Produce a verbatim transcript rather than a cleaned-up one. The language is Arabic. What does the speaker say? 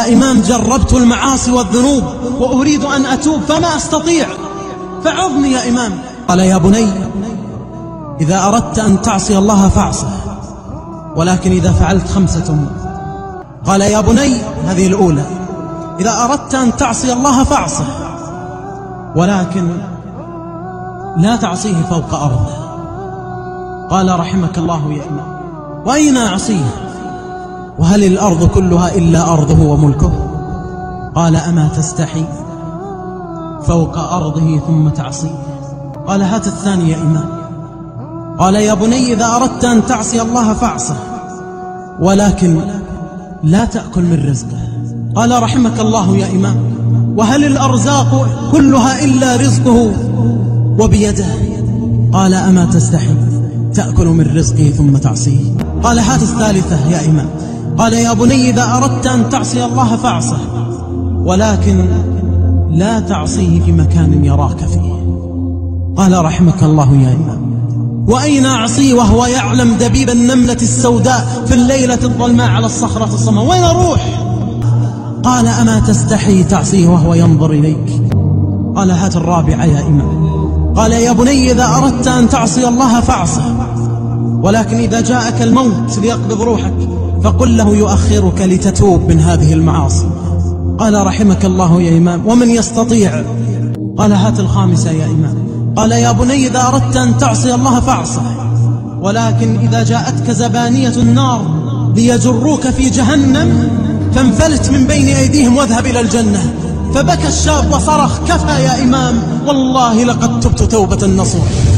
يا إمام جربت المعاصي والذنوب وأريد أن أتوب فما أستطيع، فعظني يا إمام. قال يا بني إذا أردت أن تعصي الله فاعصه، ولكن إذا فعلت خمسة أمور. قال يا بني، هذه الأولى، إذا أردت أن تعصي الله فاعصه، ولكن لا تعصيه فوق أرضه. قال رحمك الله يا إمام، وأين أعصيه؟ وهل الأرض كلها إلا أرضه وملكه؟ قال أما تستحي فوق أرضه ثم تعصيه؟ قال هات الثاني يا إمام. قال يا بني إذا أردت أن تعصي الله فاعصه، ولكن لا تأكل من رزقه. قال رحمك الله يا إمام، وهل الأرزاق كلها إلا رزقه وبيده؟ قال أما تستحي تأكل من رزقه ثم تعصيه؟ قال هات الثالثة يا إمام. قال يا بني إذا أردت أن تعصي الله فاعصه، ولكن لا تعصيه في مكان يراك فيه. قال رحمك الله يا إمام، وأين أعصيه وهو يعلم دبيب النملة السوداء في الليلة الظلماء على الصخرة الصماء؟ وين أروح؟ قال أما تستحي تعصيه وهو ينظر إليك؟ قال هات الرابعة يا إمام. قال يا بني إذا أردت أن تعصي الله فاعصه، ولكن إذا جاءك الموت ليقبض روحك فقل له يؤخرك لتتوب من هذه المعاصي. قال رحمك الله يا إمام، ومن يستطيع؟ قال هات الخامسة يا إمام. قال يا بني إذا أردت أن تعصي الله فاعصه، ولكن إذا جاءتك زبانية النار ليجروك في جهنم فانفلت من بين أيديهم واذهب إلى الجنة. فبكى الشاب وصرخ كفى يا إمام، والله لقد تبت توبة نصوح.